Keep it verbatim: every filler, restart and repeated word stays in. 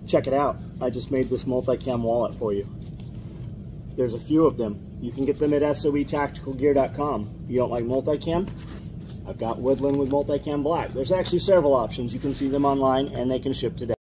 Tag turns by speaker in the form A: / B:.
A: check it out. I just made this multicam wallet for you. There's a few of them. You can get them at S O E tactical gear dot com. You don't like multicam? I've got Woodland with multicam black. There's actually several options. You can see them online and they can ship today.